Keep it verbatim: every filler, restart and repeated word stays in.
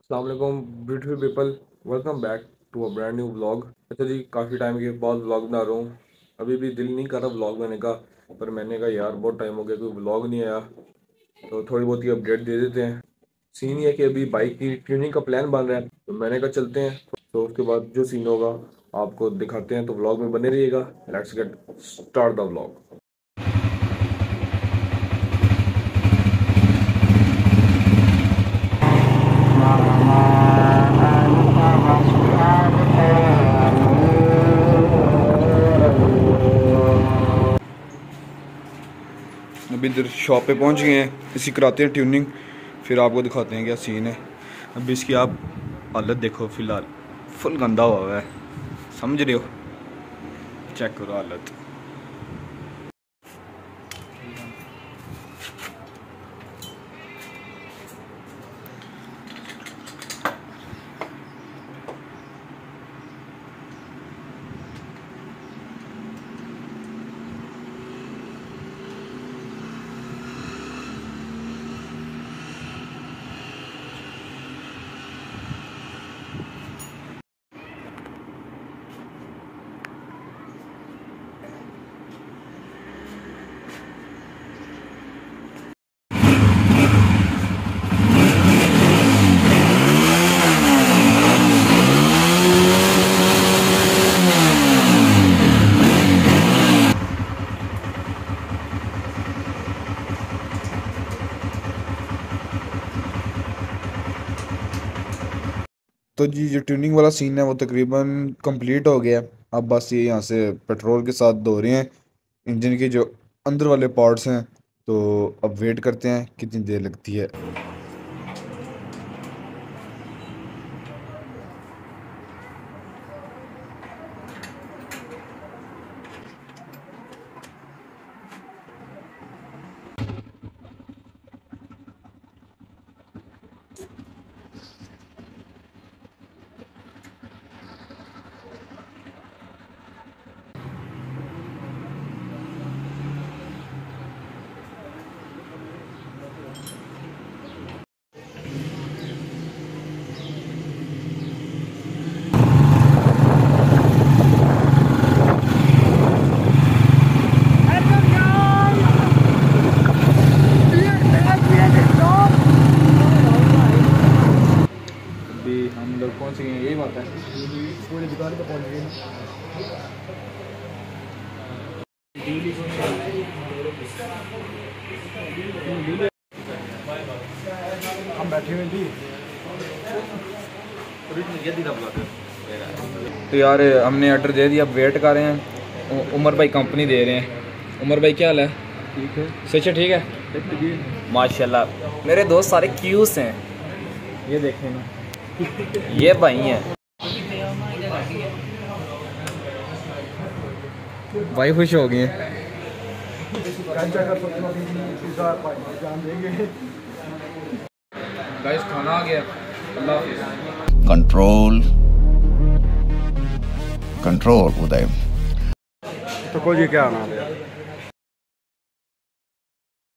अस्सलाम वालेकुम beautiful people, welcome back to a brand new vlog. अच्छा जी, काफ़ी टाइम के बाद व्लॉग बना रहा हूँ। अभी भी दिल नहीं कर रहा व्लॉग बनाने का, पर मैंने कहा यार बहुत टाइम हो गया कोई व्लॉग नहीं आया, तो थोड़ी बहुत ही अपडेट दे देते हैं। सीन ये है कि अभी बाइक की ट्यूनिंग का प्लान बन रहा है, तो मैंने कहा चलते हैं, तो उसके बाद जो सीन होगा आपको दिखाते हैं, तो व्लॉग में बने रहिएगा। Let's get start the vlog. अभी इधर शॉप पे पहुंच गए हैं, इसी कराते हैं ट्यूनिंग, फिर आपको दिखाते हैं क्या सीन है। अभी इसकी आप हालत देखो, फिलहाल फुल गंदा हुआ है, समझ रहे हो, चेक करो हालत। तो जी जो ट्यूनिंग वाला सीन है वो तकरीबन कंप्लीट हो गया। अब बस ये यहाँ से पेट्रोल के साथ धो रहे हैं इंजन के जो अंदर वाले पार्ट्स हैं, तो अब वेट करते हैं कितनी देर लगती है। अभी हम लोग पहुँच गए हैं, यही बात है, पूरी दुकान पे पहुँच गए हैं। हम बैठे हुए थी तो यार हमने ऑर्डर दे दिया, अब वेट कर रहे हैं। उ- उमर भाई कंपनी दे रहे हैं। उमर भाई क्या हाल है? ठीक है, सच है, ठीक है माशाल्लाह। मेरे दोस्त सारे क्यूस हैं, ये देखें ना, ये भाई हैं, भाई खुश हो गए हैं। गाइस खाना आ गया, अल्लाह हाफिज़। Control control Uday. तो कोई क्या आना है?